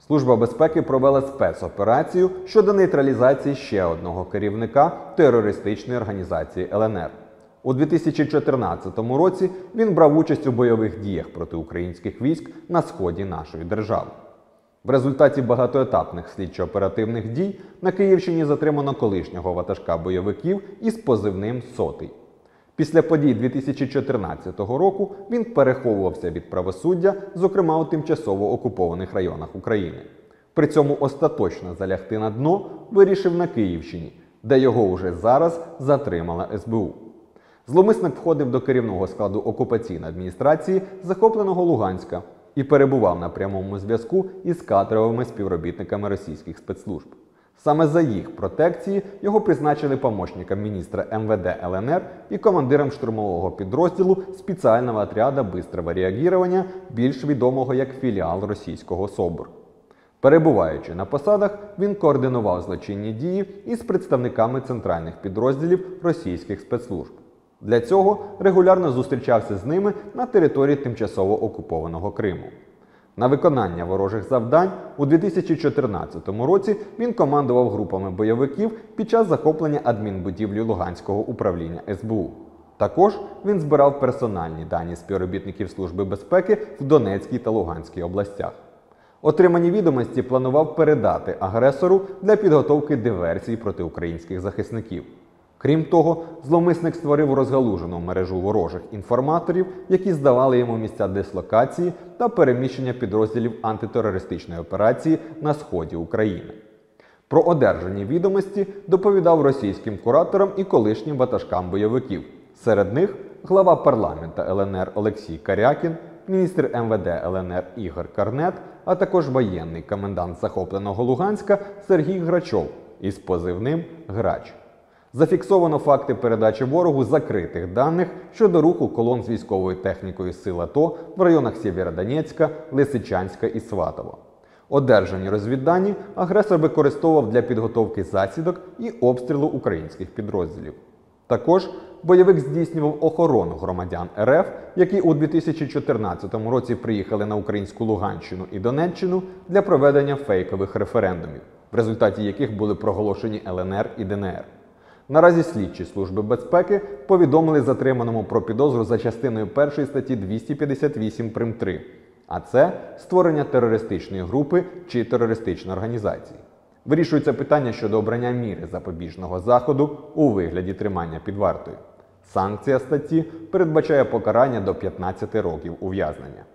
Служба безпеки провела спецоперацію щодо нейтралізації ще одного керівника терористичної організації ЛНР. У 2014 році він брав участь у бойових діях проти українських військ на сході нашої держави. В результаті багатоетапних слідчо-оперативних дій на Київщині затримано колишнього ватажка бойовиків із позивним «Сотий». Після подій 2014 року він переховувався від правосуддя, зокрема у тимчасово окупованих районах України. При цьому остаточно залягти на дно вирішив на Київщині, де його уже зараз затримала СБУ. Зловмисник входив до керівного складу окупаційної адміністрації захопленого Луганська і перебував на прямому зв'язку із кадровими співробітниками російських спецслужб. Саме за їх протекції його призначили помічником міністра МВД ЛНР і командиром штурмового підрозділу спеціального отряду бистрого реагування, більш відомого як філіал російського СОБР. Перебуваючи на посадах, він координував злочинні дії із представниками центральних підрозділів російських спецслужб. Для цього регулярно зустрічався з ними на території тимчасово окупованого Криму. На виконання ворожих завдань у 2014 році він командував групами бойовиків під час захоплення адмінбудівлі Луганського управління СБУ. Також він збирав персональні дані співробітників Служби безпеки в Донецькій та Луганській областях. Отримані відомості планував передати агресору для підготовки диверсій проти українських захисників. Крім того, зловмисник створив розгалужену мережу ворожих інформаторів, які здавали йому місця дислокації та переміщення підрозділів антитерористичної операції на сході України. Про одержані відомості доповідав російським кураторам і колишнім ватажкам бойовиків. Серед них глава парламента ЛНР Олексій Карякін, міністр МВД ЛНР Ігор Карнет, а також воєнний комендант захопленого Луганська Сергій Грачов із позивним «Грач». Зафіксовано факти передачі ворогу закритих даних щодо руху колон з військовою технікою сил АТО в районах Сєвєродонецька, Лисичанська і Сватово. Одержані розвіддані агресор використовував для підготовки засідок і обстрілу українських підрозділів. Також бойовик здійснював охорону громадян РФ, які у 2014 році приїхали на українську Луганщину і Донеччину для проведення фейкових референдумів, в результаті яких були проголошені ЛНР і ДНР. Наразі слідчі Служби безпеки повідомили затриманому про підозру за частиною 1 статті 258 прим.3, а це створення терористичної групи чи терористичної організації. Вирішується питання щодо обрання міри запобіжного заходу у вигляді тримання під вартою. Санкція статті передбачає покарання до 15 років ув'язнення.